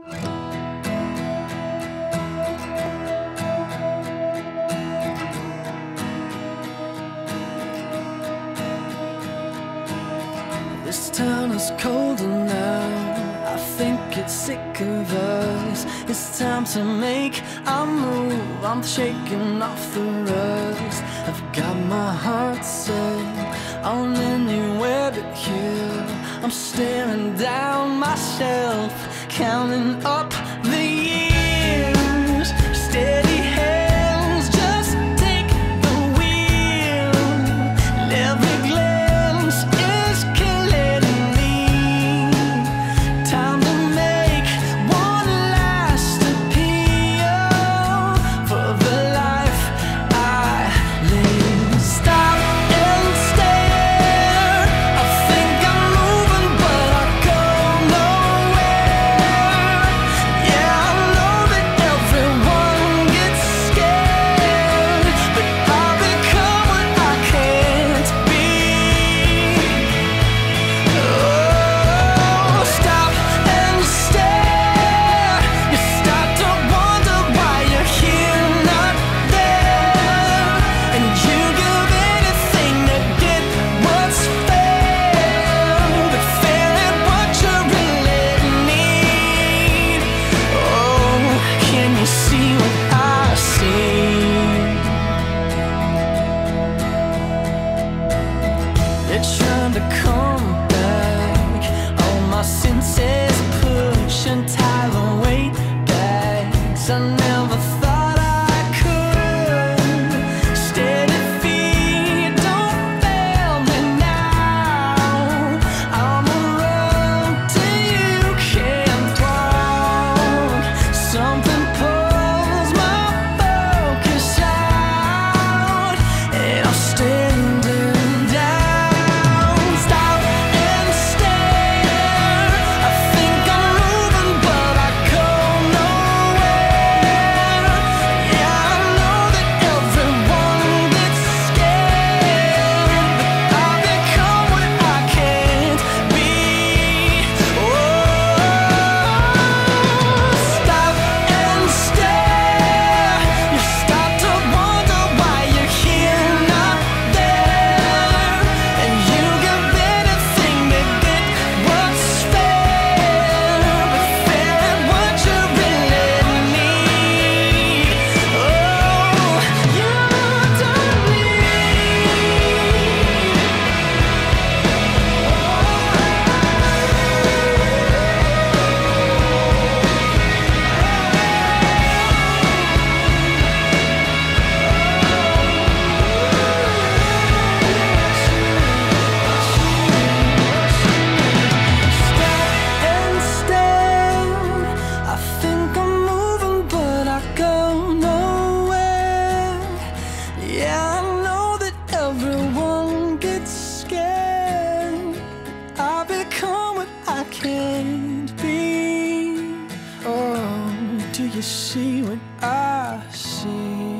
This town is colder now, I think it's sick of us. It's time to make a move, I'm shaking off the rust. I've got my heart set on anywhere but here. I'm staring down myself, counting up the years. Steady hands, just take the wheel. Every glance is killing me. Time to make one last appeal for the life I live. Stop and stare. I think I'm moving, but I go nowhere. Yeah, I know that everyone gets scared, but I've become what I can't be. Oh, stop and stare. You start to wonder why you're here, not there, and you give anything to get what's fair, but fair ain't what you really need. Oh, can you see what I see? They're trying to come back. All my senses push and tie the weight back. I never thought I could. Steady feet, don't fail me now. I'm around till you can't walk. Something pulls my focus out, and I'm standing down. Stop and stare. I think I'm moving, but I go nowhere. Yeah, I know that everyone gets scared, but I've become what I can't be. Oh, stop and stare. You start to wonder why you're here, not there, and you give anything to get what's fair, but fair ain't what you really need. Oh, you don't Stop and stare. I think I'm moving, but I go nowhere. Yeah, I know that everyone gets scared. I become what I can't be. Oh, do you see what I see?